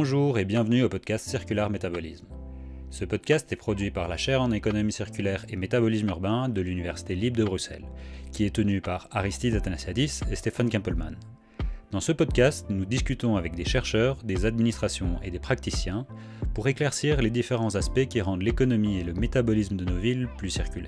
Bonjour et bienvenue au podcast Circular Métabolisme. Ce podcast est produit par la chaire en économie circulaire et métabolisme urbain de l'Université libre de Bruxelles, qui est tenue par Aristide Athanasiadis et Stéphane Kempelman. Dans ce podcast, nous discutons avec des chercheurs, des administrations et des praticiens pour éclaircir les différents aspects qui rendent l'économie et le métabolisme de nos villes plus circulaires.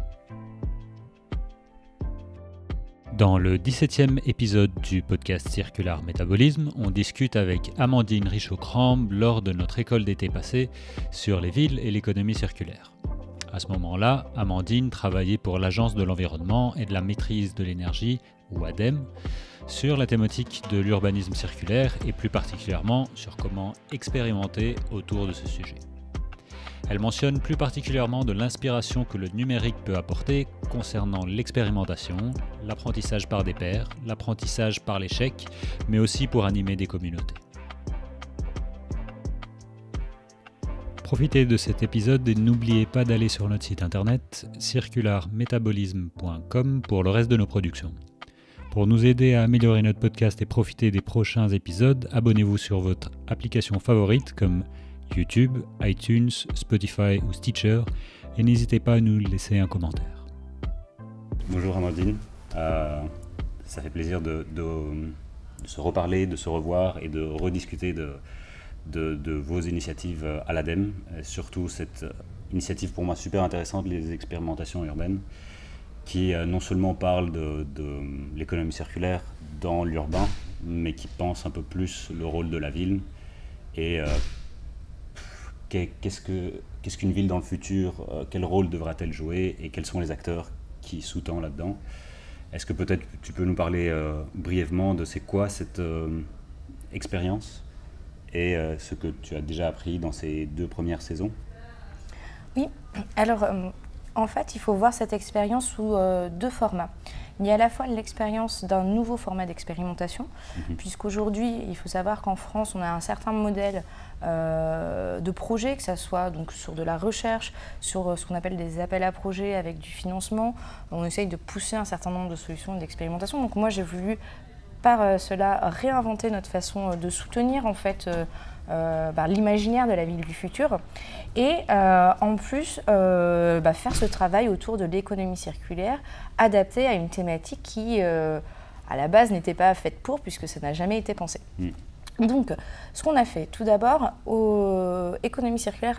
Dans le 17e épisode du podcast Circular Métabolisme, on discute avec Amandine Richaud-Crambe lors de notre école d'été passée sur les villes et l'économie circulaire. À ce moment-là, Amandine travaillait pour l'Agence de l'environnement et de la maîtrise de l'énergie, ou ADEME, sur la thématique de l'urbanisme circulaire et plus particulièrement sur comment expérimenter autour de ce sujet. Elle mentionne plus particulièrement de l'inspiration que le numérique peut apporter concernant l'expérimentation, l'apprentissage par des pairs, l'apprentissage par l'échec, mais aussi pour animer des communautés. Profitez de cet épisode et n'oubliez pas d'aller sur notre site internet circularmetabolisme.com pour le reste de nos productions. Pour nous aider à améliorer notre podcast et profiter des prochains épisodes, abonnez-vous sur votre application favorite comme YouTube, iTunes, Spotify ou Stitcher et n'hésitez pas à nous laisser un commentaire. Bonjour Amandine, ça fait plaisir de se reparler, de se revoir et de rediscuter de vos initiatives à l'ADEME, surtout cette initiative pour moi super intéressante, les expérimentations urbaines, qui non seulement parle de l'économie circulaire dans l'urbain, mais qui pense un peu plus le rôle de la ville et qu'est-ce qu'une ville dans le futur, quel rôle devra-t-elle jouer et quels sont les acteurs qui sous-tendent là-dedans. Est-ce que peut-être tu peux nous parler brièvement de c'est quoi cette expérience et ce que tu as déjà appris dans ces 2 premières saisons? Oui, alors en fait il faut voir cette expérience sous 2 formats. Il y a à la fois l'expérience d'un nouveau format d'expérimentation, puisqu'aujourd'hui, il faut savoir qu'en France, on a un certain modèle de projet, que ce soit donc sur de la recherche, sur ce qu'on appelle des appels à projets avec du financement. On essaye de pousser un certain nombre de solutions d'expérimentation. Donc moi, j'ai voulu par cela réinventer notre façon de soutenir en fait l'imaginaire de la ville du futur et en plus faire ce travail autour de l'économie circulaire adaptée à une thématique qui à la base n'était pas faite pour puisque ça n'a jamais été pensé. Donc ce qu'on a fait tout d'abord, économie circulaire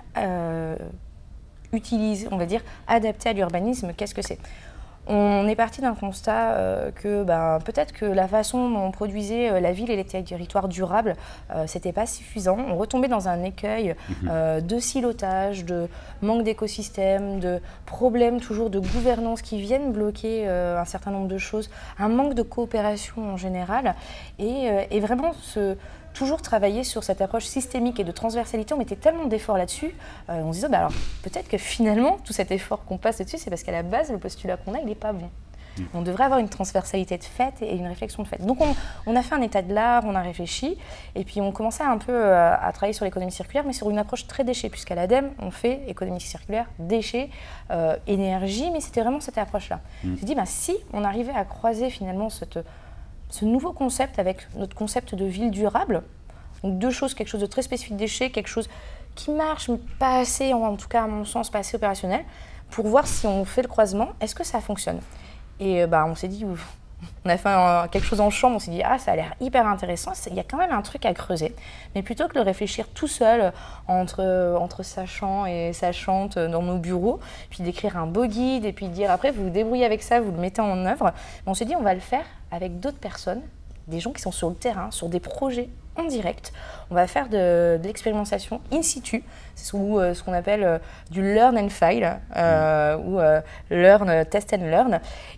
utilise, on va dire, adaptée à l'urbanisme, qu'est-ce que c'est ? On est parti d'un constat que peut-être que la façon dont on produisait la ville et les territoires durables, c'était pas suffisant. On retombait dans un écueil de silotage, de manque d'écosystème, de problèmes toujours de gouvernance qui viennent bloquer un certain nombre de choses, un manque de coopération en général et vraiment toujours travailler sur cette approche systémique et de transversalité. On mettait tellement d'efforts là-dessus, on se disait alors peut-être que finalement tout cet effort qu'on passe dessus, c'est parce qu'à la base le postulat qu'on a il n'est pas bon. On devrait avoir une transversalité de fait et une réflexion de fait. Donc on a fait un état de l'art, on a réfléchi et puis on commençait un peu à travailler sur l'économie circulaire mais sur une approche très déchet puisqu'à l'ADEME on fait économie circulaire, déchets, énergie, mais c'était vraiment cette approche-là. Je dit si on arrivait à croiser finalement ce nouveau concept avec notre concept de ville durable, donc 2 choses, quelque chose de très spécifique déchets, quelque chose qui marche, mais pas assez, en tout cas à mon sens, pas assez opérationnel, pour voir si on fait le croisement, est-ce que ça fonctionne? Et on s'est dit, on a fait quelque chose en chambre, on s'est dit, ça a l'air hyper intéressant, il y a quand même un truc à creuser. Mais plutôt que de réfléchir tout seul entre sachants et sachantes dans nos bureaux, puis d'écrire un beau guide et puis de dire après, vous vous débrouillez avec ça, vous le mettez en œuvre, on s'est dit, on va le faire avec d'autres personnes, des gens qui sont sur le terrain, sur des projets en direct. On va faire de l'expérimentation in situ, c'est ce qu'on appelle du learn and fail, ou learn, test and learn.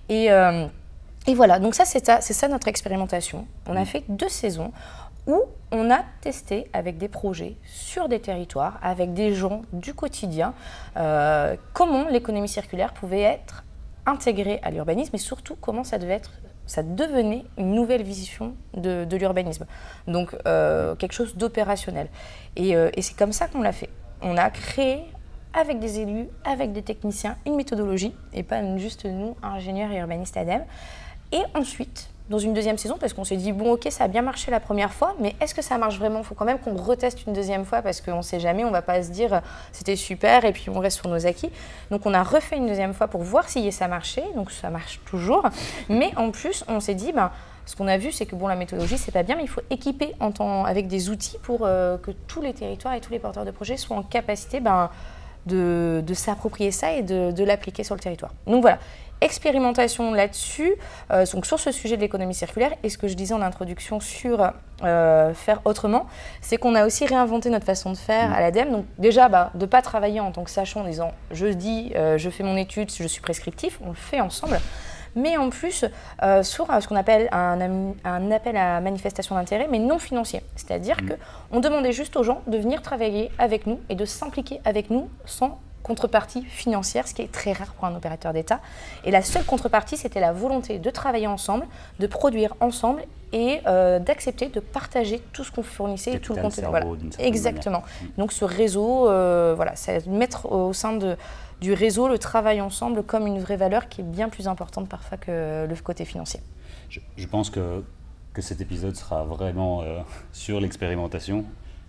Et voilà, donc c'est ça notre expérimentation. On a fait 2 saisons où on a testé avec des projets sur des territoires, avec des gens du quotidien, comment l'économie circulaire pouvait être intégrée à l'urbanisme et surtout comment ça devenait une nouvelle vision de l'urbanisme. Donc quelque chose d'opérationnel. Et c'est comme ça qu'on l'a fait. On a créé avec des élus, avec des techniciens, une méthodologie, et pas juste nous, ingénieurs et urbanistes ADEME. Et ensuite, dans une deuxième saison parce qu'on s'est dit, bon, ok, ça a bien marché la première fois, mais est-ce que ça marche vraiment? Il faut quand même qu'on reteste une deuxième fois parce qu'on ne sait jamais, on ne va pas se dire, c'était super et puis on reste sur nos acquis. Donc, on a refait une deuxième fois pour voir si ça marchait. Donc, ça marche toujours. Mais en plus, on s'est dit, ce qu'on a vu, c'est que bon, la méthodologie, c'est pas bien, mais il faut équiper avec des outils pour que tous les territoires et tous les porteurs de projets soient en capacité de s'approprier ça et de l'appliquer sur le territoire. Donc voilà, expérimentation là-dessus, donc sur ce sujet de l'économie circulaire. Et ce que je disais en introduction sur faire autrement, c'est qu'on a aussi réinventé notre façon de faire à l'ADEME. Donc déjà, de ne pas travailler en tant que sachant en disant « je dis, je fais mon étude, je suis prescriptif », on le fait ensemble. Mais en plus, sur ce qu'on appelle un appel à manifestation d'intérêt, mais non financier. C'est-à-dire qu'on demandait juste aux gens de venir travailler avec nous et de s'impliquer avec nous sans contrepartie financière, ce qui est très rare pour un opérateur d'État. Et la seule contrepartie, c'était la volonté de travailler ensemble, de produire ensemble et d'accepter de partager tout ce qu'on fournissait et tout le contenu. Voilà. Exactement. Donc ce réseau, voilà, c'est mettre au sein du réseau le travail ensemble comme une vraie valeur qui est bien plus importante parfois que le côté financier. Je pense que cet épisode sera vraiment sur l'expérimentation.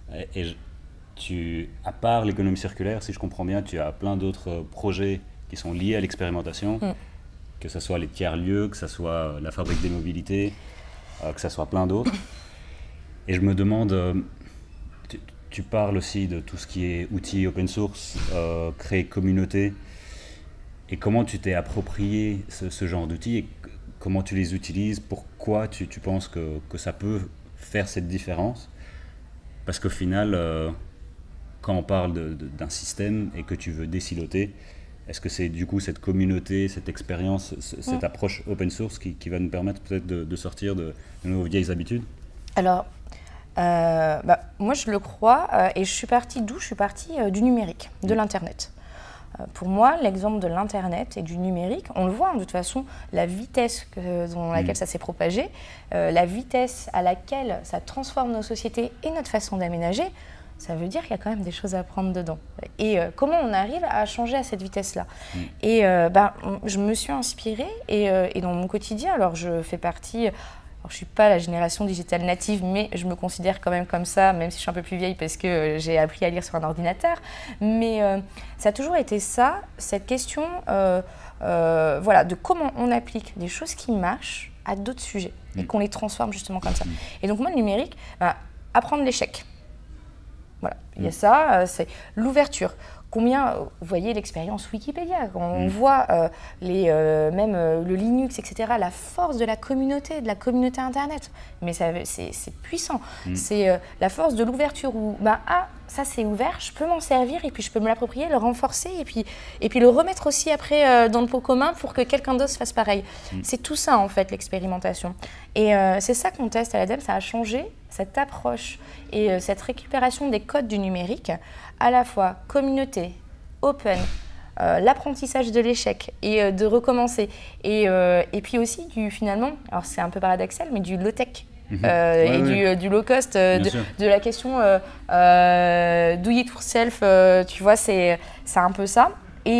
À part l'économie circulaire, si je comprends bien, tu as plein d'autres projets qui sont liés à l'expérimentation, que ce soit les tiers-lieux, que ce soit la fabrique des mobilités, que ce soit plein d'autres. Et je me demande, tu parles aussi de tout ce qui est outils open source, créer communauté, et comment tu t'es approprié ce genre d'outils et comment tu les utilises, pourquoi tu penses que ça peut faire cette différence? Parce qu'au final, quand on parle d'un système et que tu veux désiloter, est-ce que c'est du coup cette communauté, cette expérience, cette approche open source qui va nous permettre peut-être de sortir de nos vieilles habitudes? Alors, moi je le crois, et je suis partie d'où? Je suis partie du numérique, de l'Internet. Pour moi, l'exemple de l'Internet et du numérique, on le voit de toute façon, la vitesse dans laquelle ça s'est propagé, la vitesse à laquelle ça transforme nos sociétés et notre façon d'aménager, ça veut dire qu'il y a quand même des choses à prendre dedans. Et comment on arrive à changer à cette vitesse-là? Et je me suis inspirée et dans mon quotidien, alors je fais partie... Alors, je ne suis pas la génération digitale native, mais je me considère quand même comme ça, même si je suis un peu plus vieille parce que j'ai appris à lire sur un ordinateur. Mais ça a toujours été ça, cette question voilà, de comment on applique des choses qui marchent à d'autres sujets et qu'on les transforme justement comme ça. Et donc moi, le numérique, apprendre l'échec. Voilà, il y a ça, c'est l'ouverture. Combien, vous voyez l'expérience Wikipédia, quand on voit même le Linux, etc., la force de la communauté Internet, mais c'est puissant. C'est la force de l'ouverture où, ça c'est ouvert, je peux m'en servir et puis je peux me l'approprier, le renforcer et puis le remettre aussi après dans le pot commun pour que quelqu'un d'autre fasse pareil. C'est tout ça en fait l'expérimentation. Et c'est ça qu'on teste à l'ADEME, ça a changé cette approche et cette récupération des codes du numérique, à la fois communauté, open, l'apprentissage de l'échec et de recommencer. Et puis aussi finalement, alors c'est un peu paradoxal, mais du low-tech. Du low cost, de la question do it yourself, tu vois, c'est un peu ça.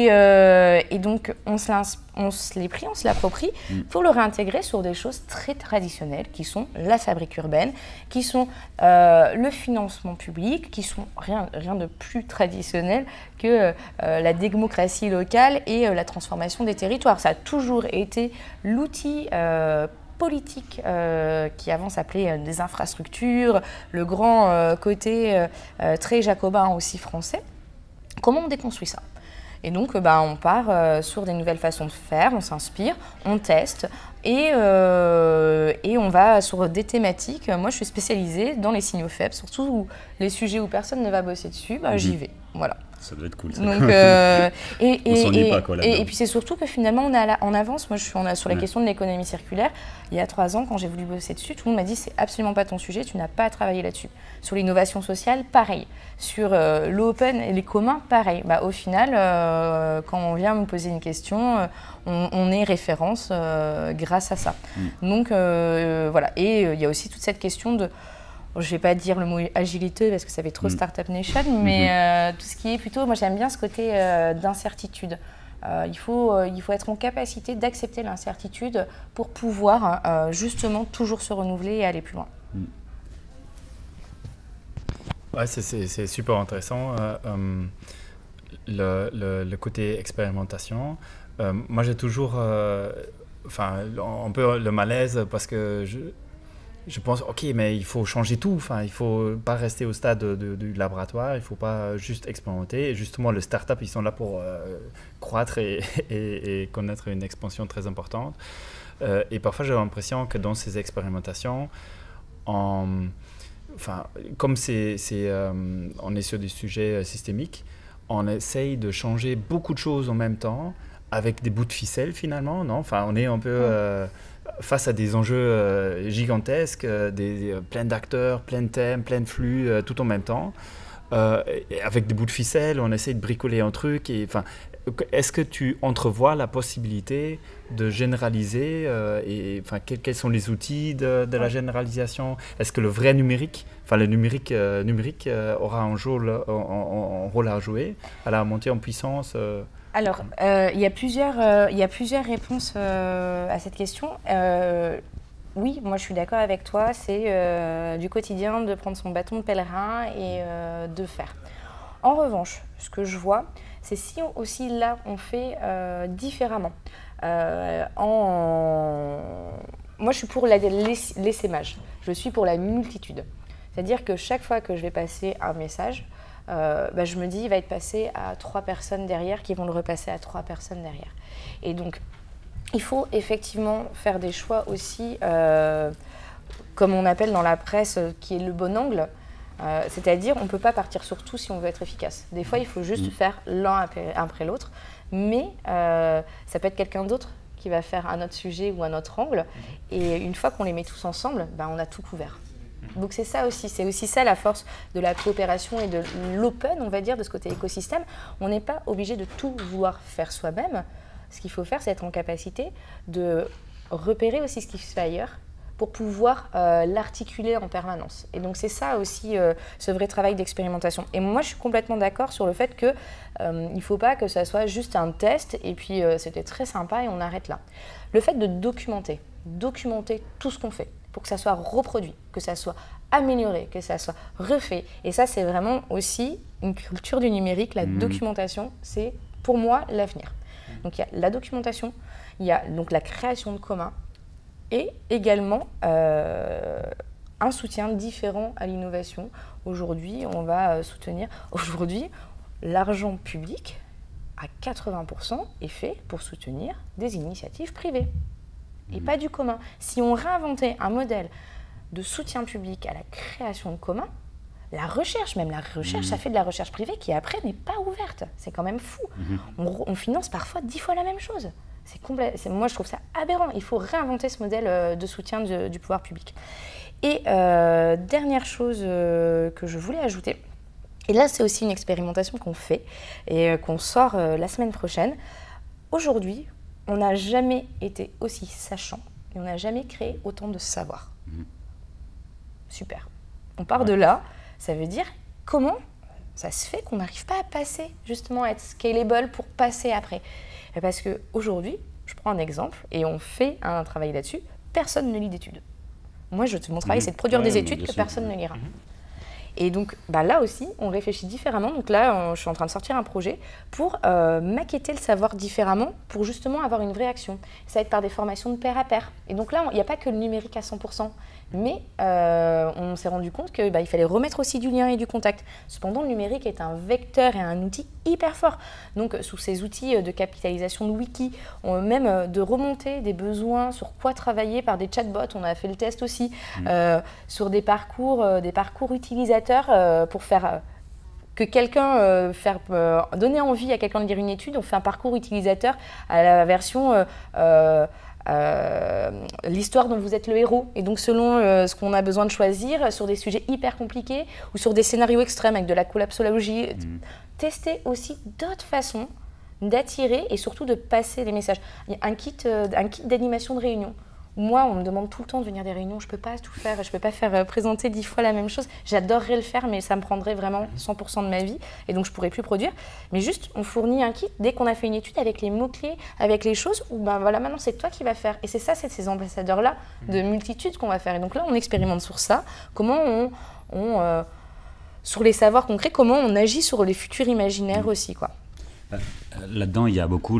Et donc on se les pris, on se l'approprie pour le réintégrer sur des choses très traditionnelles qui sont la fabrique urbaine, qui sont le financement public, qui sont rien de plus traditionnel que la démocratie locale et la transformation des territoires. Ça a toujours été l'outil politique qui avant s'appelait des infrastructures, le grand côté très jacobin aussi français. Comment on déconstruit ça? Et donc, on part sur des nouvelles façons de faire, on s'inspire, on teste et on va sur des thématiques. Moi, je suis spécialisée dans les signaux faibles, surtout les sujets où personne ne va bosser dessus, j'y vais. Voilà. Ça doit être cool. Ça. Donc, on s'ennuie pas, quoi, et puis c'est surtout que finalement on est en avance. Moi je suis sur la question de l'économie circulaire. Il y a 3 ans, quand j'ai voulu bosser dessus, tout le monde m'a dit c'est absolument pas ton sujet, tu n'as pas à travailler là-dessus. Sur l'innovation sociale, pareil. Sur l'open et les communs, pareil. Au final, quand on vient me poser une question, on est référence grâce à ça. Donc voilà. Et il y a aussi toute cette question de... Je ne vais pas dire le mot agilité parce que ça fait trop Startup Nation, mais tout ce qui est plutôt, moi j'aime bien ce côté d'incertitude. Il faut être en capacité d'accepter l'incertitude pour pouvoir justement toujours se renouveler et aller plus loin. Ouais, c'est super intéressant. Le côté expérimentation. Moi, j'ai toujours un peu le malaise parce que je pense, ok, mais il faut changer tout. Enfin, il ne faut pas rester au stade du laboratoire. Il ne faut pas juste expérimenter. Et justement, les startups, ils sont là pour croître et connaître une expansion très importante. Et parfois, j'ai l'impression que dans ces expérimentations, comme on est sur des sujets systémiques, on essaye de changer beaucoup de choses en même temps avec des bouts de ficelle finalement, non ? Enfin, on est un peu face à des enjeux gigantesques, plein d'acteurs, plein de thèmes, plein de flux, tout en même temps. Et avec des bouts de ficelle, on essaie de bricoler un truc. Est-ce que tu entrevois la possibilité de généraliser quels sont les outils de la généralisation ? Est-ce que le vrai numérique, le numérique aura un rôle à jouer à la montée en puissance Alors, il y a plusieurs réponses à cette question. Oui, moi je suis d'accord avec toi, c'est du quotidien de prendre son bâton de pèlerin et de faire. En revanche, ce que je vois, c'est si aussi là on fait différemment. Moi je suis pour l'essaimage, je suis pour la multitude. C'est-à-dire que chaque fois que je vais passer un message, je me dis il va être passé à 3 personnes derrière qui vont le repasser à 3 personnes derrière. Et donc, il faut effectivement faire des choix aussi, comme on appelle dans la presse, qui est le bon angle. C'est-à-dire, on ne peut pas partir sur tout si on veut être efficace. Des fois, il faut juste faire l'un après l'autre. Mais ça peut être quelqu'un d'autre qui va faire un autre sujet ou un autre angle. Et une fois qu'on les met tous ensemble, on a tout couvert. Donc c'est ça aussi, la force de la coopération et de l'open, on va dire, de ce côté écosystème. On n'est pas obligé de tout vouloir faire soi-même. Ce qu'il faut faire, c'est être en capacité de repérer aussi ce qui se fait ailleurs pour pouvoir l'articuler en permanence. Et donc c'est ça aussi, ce vrai travail d'expérimentation. Et moi, je suis complètement d'accord sur le fait qu'il ne faut pas que ça soit juste un test et puis c'était très sympa et on arrête là. Le fait de documenter tout ce qu'on fait, pour que ça soit reproduit, que ça soit amélioré, que ça soit refait. Et ça, c'est vraiment aussi une culture du numérique. La documentation, c'est pour moi l'avenir. Donc il y a la documentation, il y a donc la création de communs et également un soutien différent à l'innovation. Aujourd'hui, on va soutenir. Aujourd'hui, l'argent public, à 80%, est fait pour soutenir des initiatives privées. Et pas du commun. Si on réinventait un modèle de soutien public à la création de communs, la recherche, ça fait de la recherche privée qui après n'est pas ouverte. C'est quand même fou. On finance parfois 10 fois la même chose. Moi, je trouve ça aberrant. Il faut réinventer ce modèle de soutien du pouvoir public. Et dernière chose que je voulais ajouter, et là c'est aussi une expérimentation qu'on fait et qu'on sort la semaine prochaine. Aujourd'hui, on n'a jamais été aussi sachant et on n'a jamais créé autant de savoir. Super. On part de là, ça veut dire comment ça se fait qu'on n'arrive pas à passer, justement à être scalable pour passer après. Parce qu'aujourd'hui, je prends un exemple et on fait un travail là-dessus, personne ne lit d'études. Mon travail, c'est de produire des études que personne ne lira. Et donc là aussi, on réfléchit différemment. Donc là, je suis en train de sortir un projet pour maqueter le savoir différemment pour justement avoir une vraie action. Ça va être par des formations de pair à pair. Et donc là, il n'y a pas que le numérique à 100%. Mais on s'est rendu compte qu'il fallait remettre aussi du lien et du contact. Cependant, le numérique est un vecteur et un outil hyper fort. Donc sous ces outils de capitalisation de wiki, même de remonter des besoins, sur quoi travailler par des chatbots, on a fait le test aussi, sur des parcours utilisateurs pour faire que quelqu'un, donner envie à quelqu'un de lire une étude. On fait un parcours utilisateur à la version l'histoire dont vous êtes le héros. Et donc selon ce qu'on a besoin de choisir, sur des sujets hyper compliqués ou sur des scénarios extrêmes avec de la collapsologie, tester aussi d'autres façons d'attirer et surtout de passer les messages. Il y a un kit d'animation de réunion. moi, on me demande tout le temps de venir à des réunions, je peux pas tout faire, je peux pas faire présenter 10 fois la même chose. J'adorerais le faire, mais ça me prendrait vraiment 100% de ma vie, et donc je pourrais plus produire. Mais juste, on fournit un kit dès qu'on a fait une étude avec les mots-clés, avec les choses, où ben voilà, maintenant c'est toi qui vas faire. Et c'est ça, c'est ces ambassadeurs-là de multitudes qu'on va faire. Et donc là, on expérimente sur ça, comment sur les savoirs concrets, comment on agit sur les futurs imaginaires aussi, quoi. Là-dedans, il y a beaucoup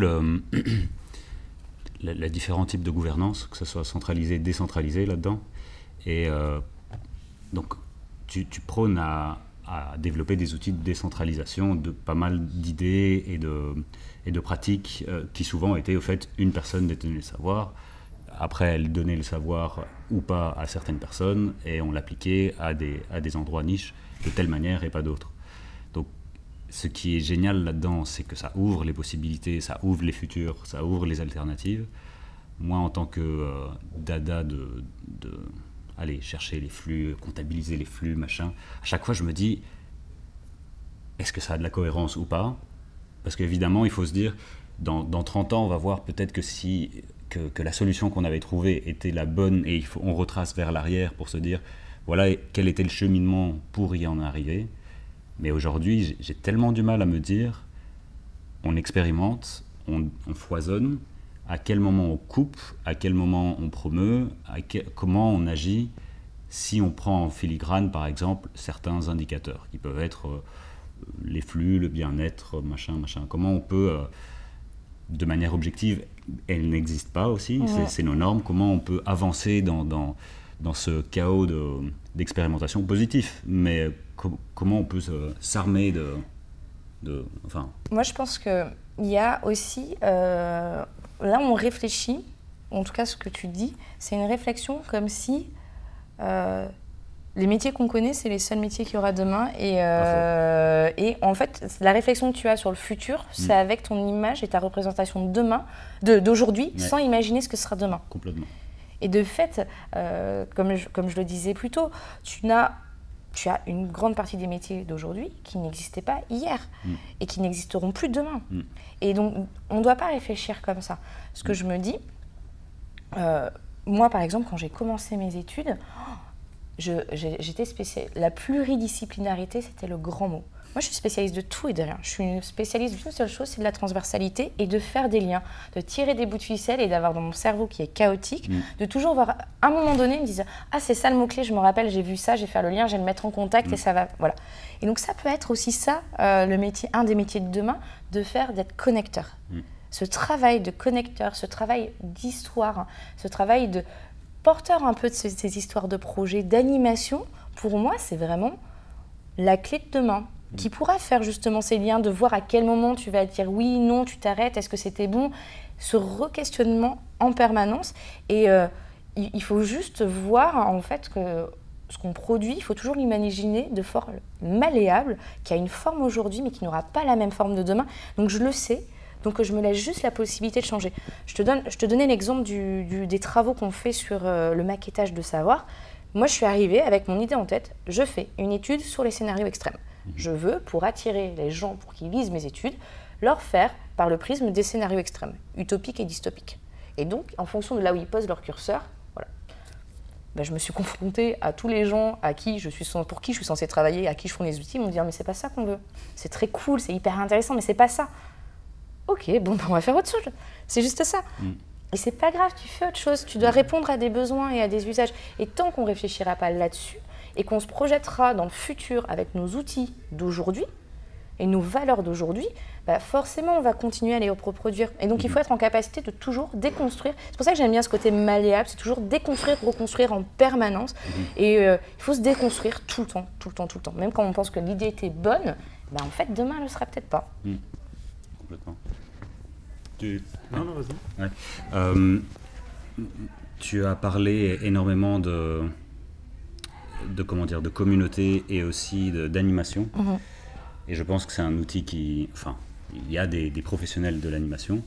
les différents types de gouvernance, que ce soit centralisé, décentralisé là-dedans. Et donc, tu prônes à développer des outils de décentralisation de pas mal d'idées et de pratiques qui souvent étaient au fait une personne détenait le savoir. Après, elle donnait le savoir ou pas à certaines personnes et on l'appliquait à des endroits niches de telle manière et pas d'autres. Donc, ce qui est génial là-dedans, c'est que ça ouvre les possibilités, ça ouvre les futurs, ça ouvre les alternatives. Moi, en tant que dada de aller chercher les flux, comptabiliser les flux, machin, à chaque fois, je me dis, est-ce que ça a de la cohérence ou pas? Parce qu'évidemment, il faut se dire, dans 30 ans, on va voir peut-être que la solution qu'on avait trouvée était la bonne et on retrace vers l'arrière pour se dire, voilà quel était le cheminement pour y en arriver. Mais aujourd'hui, j'ai tellement du mal à me dire, on expérimente, on foisonne, à quel moment on coupe, à quel moment on promeut, comment on agit si on prend en filigrane, par exemple, certains indicateurs qui peuvent être les flux, le bien-être, machin. Comment on peut, de manière objective, elles n'existent pas aussi, c'est nos normes, comment on peut avancer dans ce chaos d'expérimentation positif, mais comment on peut s'armer enfin... Moi, je pense qu'il y a aussi... là, on réfléchit, en tout cas, ce que tu dis, c'est une réflexion comme si les métiers qu'on connaît, c'est les seuls métiers qu'il y aura demain. Et en fait, la réflexion que tu as sur le futur, c'est avec ton image et ta représentation de demain, d'aujourd'hui, sans imaginer ce que sera demain. Complètement. Et de fait, comme je le disais plus tôt, tu as une grande partie des métiers d'aujourd'hui qui n'existaient pas hier et qui n'existeront plus demain. Et donc, on ne doit pas réfléchir comme ça. Ce que je me dis, moi, par exemple, quand j'ai commencé mes études, j'étais spécialiste. La pluridisciplinarité, c'était le grand mot. Moi, je suis spécialiste de tout et de rien. Je suis une spécialiste d'une seule chose, c'est de la transversalité et de faire des liens, de tirer des bouts de ficelle et d'avoir dans mon cerveau qui est chaotique, de toujours voir, à un moment donné, me dire « Ah, c'est ça le mot-clé, je me rappelle, j'ai vu ça, j'ai fait le lien, je vais le mettre en contact et ça va... » Voilà. Et donc, ça peut être aussi ça, un des métiers de demain, d'être connecteur. Ce travail de connecteur, ce travail d'histoire, ce travail de porteur un peu de ces histoires de projets, d'animation, pour moi, c'est vraiment la clé de demain. Qui pourra faire justement ces liens, de voir à quel moment tu vas dire oui, non, tu t'arrêtes, est-ce que c'était bon, ce re-questionnement en permanence. Et il faut juste voir en fait que ce qu'on produit, il faut toujours l'imaginer de forme malléable, qui a une forme aujourd'hui mais qui n'aura pas la même forme de demain. Donc je le sais, donc je me laisse juste la possibilité de changer. Je te donnais l'exemple des travaux qu'on fait sur le maquettage de savoir. Moi je suis arrivée avec mon idée en tête, je fais une étude sur les scénarios extrêmes. Je veux, pour attirer les gens pour qu'ils lisent mes études, leur faire par le prisme des scénarios extrêmes, utopiques et dystopiques. Et donc, en fonction de là où ils posent leur curseur, voilà, je me suis confrontée à tous les gens pour qui je suis censée travailler, à qui je fournis les outils, ils m'ont dit « mais c'est pas ça qu'on veut. C'est très cool, c'est hyper intéressant, mais c'est pas ça. » Ok, bon, on va faire autre chose. C'est juste ça. Et c'est pas grave, tu fais autre chose. Tu dois répondre à des besoins et à des usages. Et tant qu'on réfléchira pas là-dessus, et qu'on se projettera dans le futur avec nos outils d'aujourd'hui et nos valeurs d'aujourd'hui, forcément, on va continuer à les reproduire. Et donc, il faut être en capacité de toujours déconstruire. C'est pour ça que j'aime bien ce côté malléable, c'est toujours déconstruire, reconstruire en permanence. Et il faut se déconstruire tout le temps. Même quand on pense que l'idée était bonne, en fait, demain, elle ne le sera peut-être pas. Complètement. Non, vas-y. Ouais. Tu as parlé énormément de communauté et aussi d'animation. Et je pense que c'est un outil il y a des professionnels de l'animation.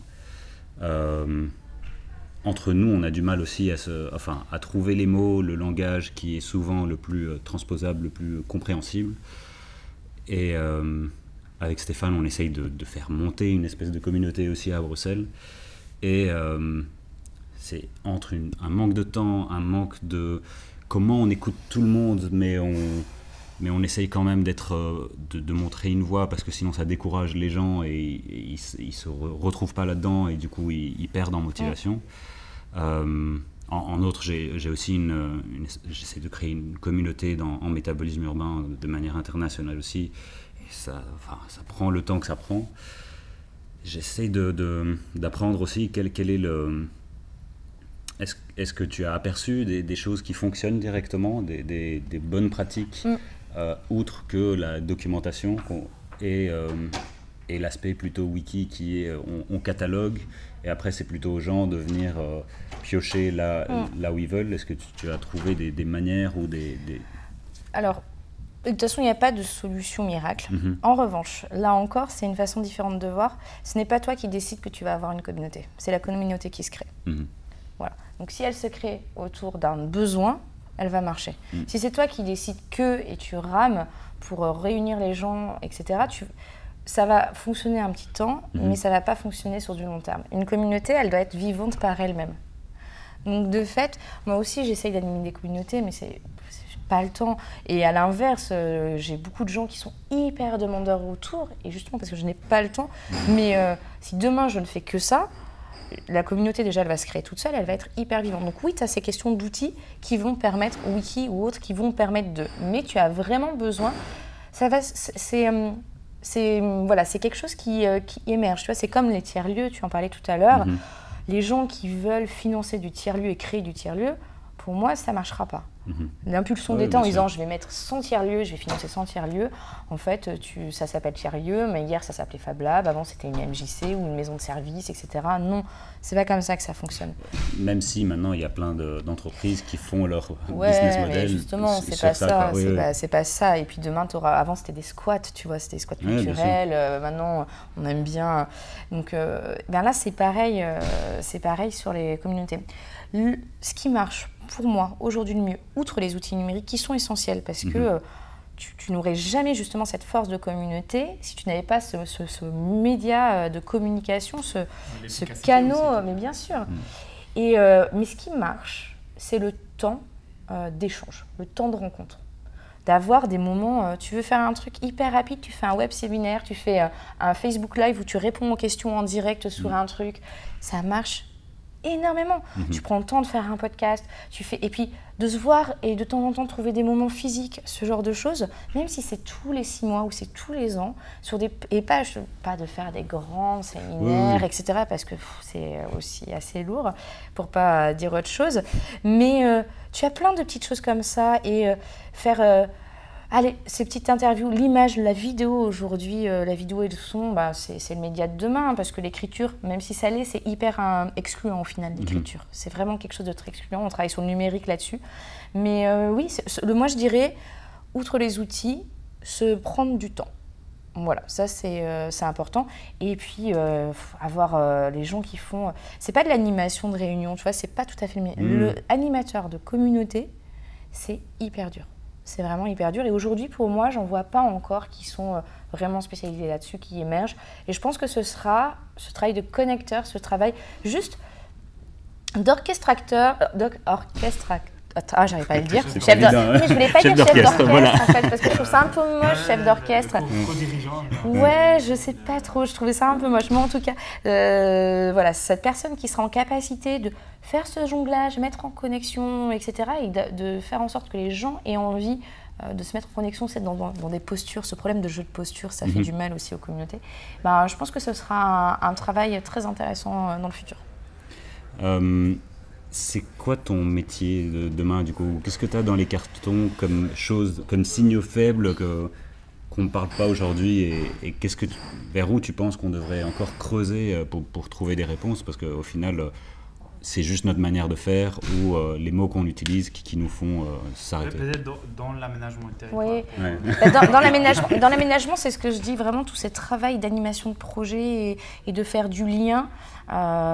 Entre nous, on a du mal aussi à trouver les mots, le langage qui est souvent le plus transposable, le plus compréhensible. Et avec Stéphane, on essaye de faire monter une espèce de communauté aussi à Bruxelles. Et c'est entre un manque de temps, un manque de comment on écoute tout le monde, mais on essaye quand même de montrer une voix, parce que sinon ça décourage les gens et ils se retrouvent pas là-dedans et du coup ils perdent en motivation. En outre, j'ai aussi j'essaie de créer une communauté en métabolisme urbain de manière internationale aussi. Et ça prend le temps que ça prend. J'essaie d'apprendre aussi quel est le... Est-ce que tu as aperçu des choses qui fonctionnent directement, des bonnes pratiques, outre que la documentation et l'aspect plutôt wiki qui est on catalogue et après c'est plutôt aux gens de venir piocher là où ils veulent. Est-ce que tu as trouvé des manières ou des... Alors, de toute façon, il n'y a pas de solution miracle. En revanche, là encore, c'est une façon différente de voir. Ce n'est pas toi qui décides que tu vas avoir une communauté. C'est la communauté qui se crée. Voilà. Donc si elle se crée autour d'un besoin, elle va marcher. Si c'est toi qui décides et tu rames pour réunir les gens, etc., ça va fonctionner un petit temps, mais ça ne va pas fonctionner sur du long terme. Une communauté, elle doit être vivante par elle-même. Donc de fait, moi aussi j'essaye d'animer des communautés, mais c'est pas le temps. Et à l'inverse, j'ai beaucoup de gens qui sont hyper demandeurs autour, et justement parce que je n'ai pas le temps. Mais si demain je ne fais que ça, la communauté déjà elle va se créer toute seule, elle va être hyper vivante. Donc oui, tu as ces questions d'outils qui vont permettre, wiki ou autres, qui vont permettre de... Mais tu as vraiment besoin, c'est quelque chose qui émerge. Tu vois, c'est comme les tiers-lieux, tu en parlais tout à l'heure. Les gens qui veulent financer du tiers-lieu et créer du tiers-lieu, pour moi, ça ne marchera pas. L'impulsion d'État en disant je vais mettre 100 tiers-lieux, je vais financer 100 tiers-lieux. En fait, ça s'appelle tiers-lieu, mais hier ça s'appelait Fab Lab, avant c'était une MJC ou une maison de service, etc. Non, c'est pas comme ça que ça fonctionne. Même si maintenant il y a plein d'entreprises qui font leur business model. Mais justement, c'est pas ça. C'est pas ça. Et puis demain, avant c'était des squats, tu vois, c'était des squats culturels. Maintenant, on aime bien. Donc là, c'est pareil sur les communautés. Ce qui marche pour moi aujourd'hui le mieux, outre les outils numériques qui sont essentiels, parce que tu n'aurais jamais justement cette force de communauté si tu n'avais pas ce média de communication, ce canal, mais bien sûr. Mais ce qui marche, c'est le temps d'échange, le temps de rencontre. D'avoir des moments, tu veux faire un truc hyper rapide, tu fais un web séminaire, tu fais un Facebook Live où tu réponds aux questions en direct sur un truc, ça marche énormément. Tu prends le temps de faire un podcast, et puis de se voir et de temps en temps trouver des moments physiques, ce genre de choses, même si c'est tous les 6 mois ou c'est tous les ans, et pas de faire des grands séminaires, etc., parce que c'est aussi assez lourd, pour pas dire autre chose. Mais tu as plein de petites choses comme ça, et faire... Allez, ces petites interviews, l'image, la vidéo aujourd'hui, la vidéo et le son, c'est le média de demain, parce que l'écriture, même si ça l'est, c'est hyper excluant au final, l'écriture. C'est vraiment quelque chose de très excluant, on travaille sur le numérique là-dessus. Mais oui, moi je dirais, outre les outils, se prendre du temps. Voilà, ça c'est important. Et puis, avoir les gens qui font... C'est pas de l'animation de réunion, tu vois, c'est pas tout à fait... Le animateur de communauté, c'est hyper dur. C'est vraiment hyper dur. Et aujourd'hui, pour moi, j'en vois pas encore qui sont vraiment spécialisés là-dessus, qui émergent. Et je pense que ce sera ce travail de connecteur, ce travail juste d'orchestrateur, j'arrive pas à le dire. Mais je voulais pas dire chef d'orchestre, voilà. En fait, parce que je trouve ça un peu moche, chef d'orchestre. Co-dirigeant. Ouais, je sais pas trop, je trouvais ça un peu moche. Mais en tout cas, voilà, cette personne qui sera en capacité de faire ce jonglage, mettre en connexion, etc. et de faire en sorte que les gens aient envie de se mettre en connexion, c'est dans des postures. Ce problème de jeu de posture, ça fait du mal aussi aux communautés. Je pense que ce sera un travail très intéressant dans le futur. C'est quoi ton métier de demain du coup? Qu'est-ce que tu as dans les cartons comme choses, comme signaux faibles qu'on ne parle pas aujourd'hui et vers où tu penses qu'on devrait encore creuser pour trouver des réponses? Parce qu'au final, c'est juste notre manière de faire ou les mots qu'on utilise qui nous font s'arrêter. Peut-être dans l'aménagement du territoire. Oui. Ouais. Dans l'aménagement, c'est ce que je dis, vraiment tout ce travail d'animation de projet et de faire du lien,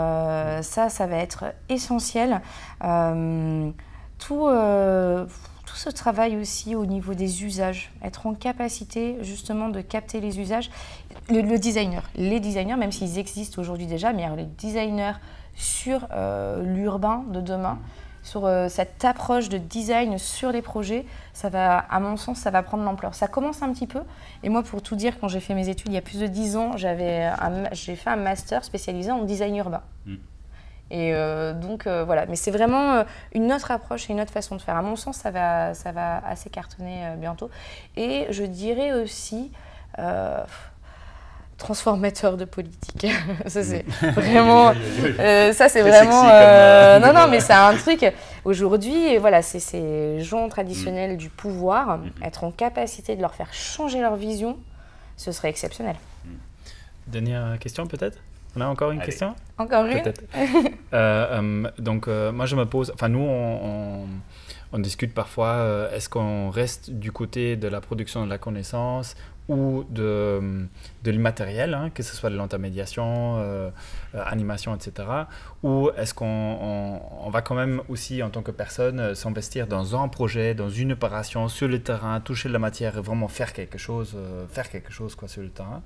ça va être essentiel. Tout tout ce travail aussi au niveau des usages, être en capacité justement de capter les usages. Le designer, les designers, même s'ils existent aujourd'hui déjà, mais les designers sur l'urbain de demain, sur cette approche de design sur les projets, ça va, à mon sens, ça va prendre l'ampleur. Ça commence un petit peu. Et moi, pour tout dire, quand j'ai fait mes études il y a plus de 10 ans, j'ai fait un master spécialisé en design urbain. Et donc voilà, mais c'est vraiment une autre approche et une autre façon de faire. À mon sens, ça va assez cartonner bientôt. Et je dirais aussi transformateur de politique. Ça c'est vraiment, ça c'est vraiment. Non, mais c'est un truc. Aujourd'hui, voilà, c'est ces gens traditionnels du pouvoir, être en capacité de leur faire changer leur vision, ce serait exceptionnel. Dernière question peut-être. On a encore une question? Encore une? Peut-être. Donc, moi, je me pose... Enfin, nous, on discute parfois, est-ce qu'on reste du côté de la production de la connaissance ou de l'immatériel, hein, que ce soit de l'intermédiation, animation, etc. Ou est-ce qu'on va quand même aussi, en tant que personne, s'investir dans un projet, dans une opération, sur le terrain, toucher de la matière et vraiment faire quelque chose quoi, sur le terrain.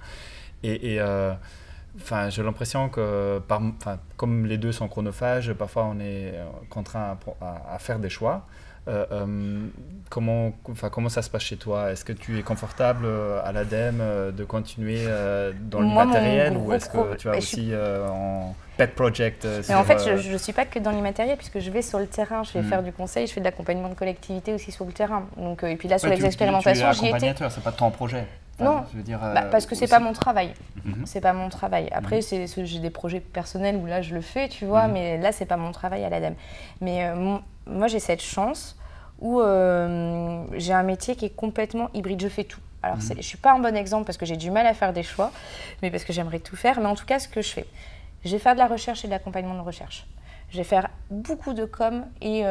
Enfin, j'ai l'impression que, comme les deux sont chronophages, parfois on est contraint à faire des choix. Comment ça se passe chez toi? Est-ce que tu es confortable à l'ADEME de continuer dans l'immatériel ou est-ce que tu as aussi en pet project Mais en fait, je ne suis pas que dans l'immatériel puisque je vais sur le terrain, je vais faire du conseil, je fais de l'accompagnement de collectivité aussi sur le terrain. Donc, et puis là, sur les expérimentations, j'y étais. Tu es accompagnateur, c'est pas ton projet. Non, je veux dire, parce que c'est pas mon travail. C'est pas mon travail. Après, j'ai des projets personnels où là je le fais, tu vois, mais là c'est pas mon travail à l'ADEME. Mais moi j'ai cette chance où j'ai un métier qui est complètement hybride. Je fais tout. Alors je suis pas un bon exemple parce que j'ai du mal à faire des choix, mais parce que j'aimerais tout faire. Mais en tout cas, ce que je vais faire de la recherche et de l'accompagnement de recherche. Je vais faire beaucoup de com et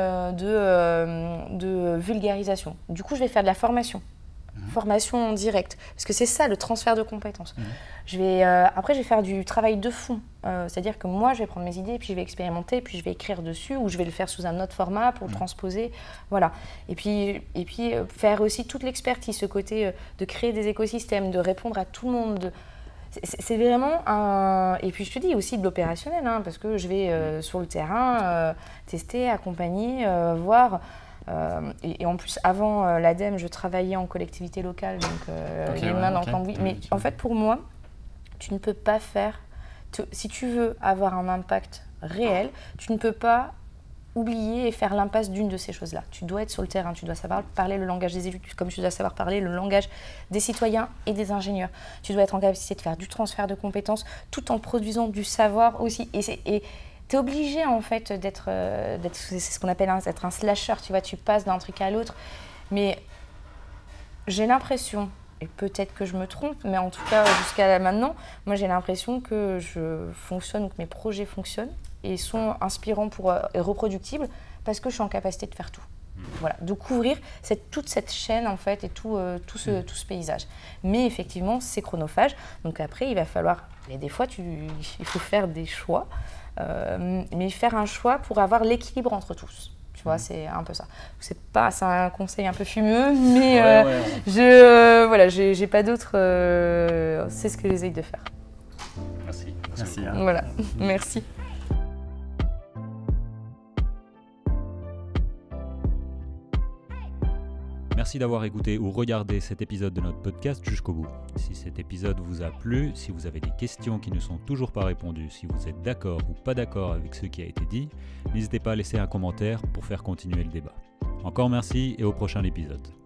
de vulgarisation. Du coup, je vais faire de la formation. Formation en direct, parce que c'est ça le transfert de compétences. Après, je vais faire du travail de fond, c'est-à-dire que moi, je vais prendre mes idées, puis je vais expérimenter, puis je vais écrire dessus, ou je vais le faire sous un autre format pour le transposer, voilà. Et puis faire aussi toute l'expertise, ce côté de créer des écosystèmes, de répondre à tout le monde. C'est vraiment un... Et puis je te dis aussi de l'opérationnel, hein, parce que je vais sur le terrain tester, accompagner, voir... et en plus, avant l'ADEME, je travaillais en collectivité locale, donc les mains dans le cambouis. Mais en fait, pour moi, tu ne peux pas faire... Si tu veux avoir un impact réel, tu ne peux pas oublier et faire l'impasse d'une de ces choses-là. Tu dois être sur le terrain, tu dois savoir parler le langage des élus, comme tu dois savoir parler le langage des citoyens et des ingénieurs. Tu dois être en capacité de faire du transfert de compétences tout en produisant du savoir aussi. Et tu es obligé en fait d'être c'est ce qu'on appelle d'être un slasher, tu vois, tu passes d'un truc à l'autre. Mais j'ai l'impression, et peut-être que je me trompe, mais en tout cas jusqu'à maintenant, moi j'ai l'impression que je fonctionne, que mes projets fonctionnent et sont inspirants et reproductibles parce que je suis en capacité de faire tout. Voilà, de couvrir toute cette chaîne en fait et tout ce paysage. Mais effectivement, c'est chronophage. Donc après, il va falloir, et des fois, il faut faire des choix. Mais faire un choix pour avoir l'équilibre entre tous. Tu vois, c'est un peu ça. C'est un conseil un peu fumeux, mais j'ai pas d'autre. C'est ce que j'essaye de faire. Merci. Merci. Voilà, merci. Merci d'avoir écouté ou regardé cet épisode de notre podcast jusqu'au bout. Si cet épisode vous a plu, si vous avez des questions qui ne sont toujours pas répondues, si vous êtes d'accord ou pas d'accord avec ce qui a été dit, n'hésitez pas à laisser un commentaire pour faire continuer le débat. Encore merci et au prochain épisode.